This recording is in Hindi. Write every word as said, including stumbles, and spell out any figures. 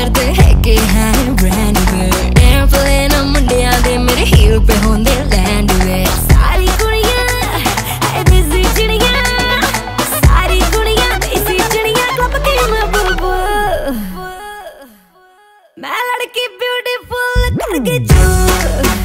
करते है कि हैं ब्रांड वे एयरप्लेन मुंडिया दे मेरे हील पे होंदे लैंड वे सारी कुड़ियां है देसी चिड़ियां सारी कुड़ियां देसी चिड़ियां क्लब की मैं बुलबुल मैं लड़की ब्यूटीफुल करके जो